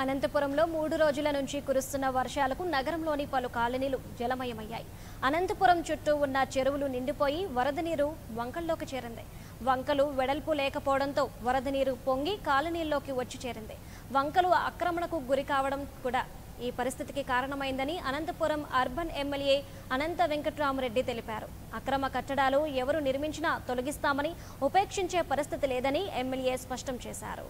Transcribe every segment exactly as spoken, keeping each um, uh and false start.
అనంతపురంలో మూడు రోజుల నుంచి కురుస్తున్న వర్షాలకు నగరంలోని పలు కాలనీలు జలమయమయ్యాయి. అనంతపురం చుట్టూ ఉన్న చెరువులు నిండిపోయి వరద నీరు వంకల్లోకి చేరింది. వంకలు వెడల్పు లేకపోవడంతో వరద నీరు పొంగి కాలనీల్లోకి వచ్చి చేరింది. వంకలు ఆక్రమణకు గురి కావడం కూడా ఈ పరిస్థితికి కారణమైందని అనంతపురం అర్బన్ ఎమ్మెల్యే అనంత వెంకట్రామరెడ్డి తెలిపారు. అక్రమ కట్టడాలు ఎవరు నిర్మించినా తొలగిస్తామని, ఉపేక్షించే పరిస్థితి లేదని ఎమ్మెల్యే స్పష్టం చేశారు.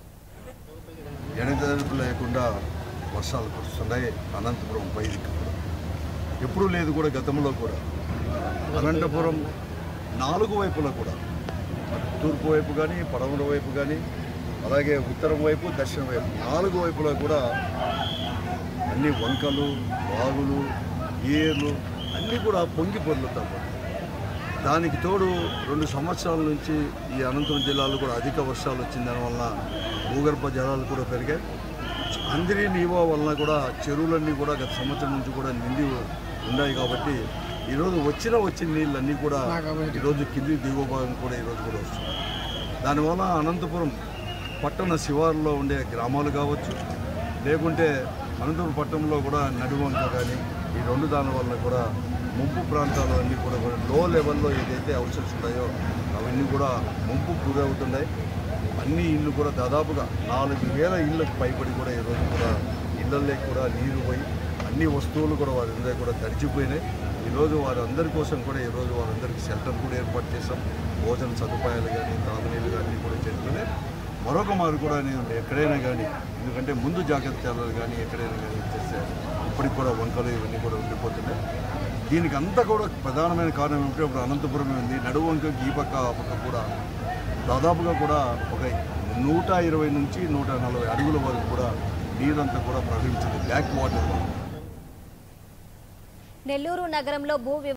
ఎడతెరపు లేకుండా వర్షాలు కురుస్తున్నాయి. అనంతపురం పై దిక్కు కూడా ఎప్పుడూ లేదు కూడా గతంలో కూడా అనంతపురం నాలుగు వైపులా కూడా తూర్పు వైపు కానీ, పడమర వైపు కానీ, అలాగే ఉత్తరం వైపు, దక్షిణ వైపు నాలుగు వైపులా కూడా అన్ని వంకలు, వాగులు, ఏర్లు అన్నీ కూడా పొంగి పొర్లుతాయి. దానికి తోడు రెండు సంవత్సరాల నుంచి ఈ అనంతపురం జిల్లాలో కూడా అధిక వర్షాలు వచ్చిన దానివల్ల భూగర్భ జలాలు కూడా పెరిగాయి. అందరి నీవా వలన కూడా చెరువులన్నీ కూడా గత సంవత్సరం నుంచి కూడా నిండి ఉన్నాయి. కాబట్టి ఈరోజు వచ్చిన వచ్చిన నీళ్ళన్నీ కూడా ఈరోజు కింది దిగువ భాగం కూడా ఈరోజు కూడా వస్తుంది. దానివల్ల అనంతపురం పట్టణ శివారులో ఉండే గ్రామాలు కావచ్చు, లేకుంటే అనంతపురం పట్టణంలో కూడా నడివంక కానీ ఈ రెండు దాని వల్ల కూడా ముంపు ప్రాంతాలు అన్నీ కూడా లో లెవెల్లో ఏదైతే అవసరం ఉన్నాయో అవన్నీ కూడా ముంపు గురవుతున్నాయి. అన్ని ఇళ్ళు కూడా దాదాపుగా నాలుగు వేల ఇళ్ళకు పైబడి కూడా ఈరోజు కూడా ఇళ్ళల్లో కూడా నీరు పోయి అన్ని వస్తువులు కూడా వారందరూ కూడా తడిచిపోయినాయి. ఈరోజు వారందరి కోసం కూడా ఈరోజు వారందరికీ షెల్టర్ కూడా ఏర్పాటు చేస్తాం. భోజన సదుపాయాలు కానీ, తాగునీళ్ళు కానీ కూడా చేస్తున్నాయి. మరొక మారు కూడా నేను ఎక్కడైనా కానీ, ఎందుకంటే ముందు జాగ్రత్త చర్యలు కానీ ఎక్కడైనా కానీ చేస్తే ఇప్పటికి కూడా వంకలు ఇవన్నీ కూడా ఉండిపోతున్నాయి. దీనికి అంతా కూడా ప్రధానమైన కారణం ఏమిటంటే ఇప్పుడు అనంతపురం ఉంది. నడువంక ఈ పక్క ఆ పక్క కూడా దాదాపుగా కూడా ఒక నూట ఇరవై నుంచి నూట నలభై అడుగుల వరకు కూడా నీరంతా కూడా ప్రవహించింది బ్యాక్ వాటర్. నెల్లూరు నగరంలో భూ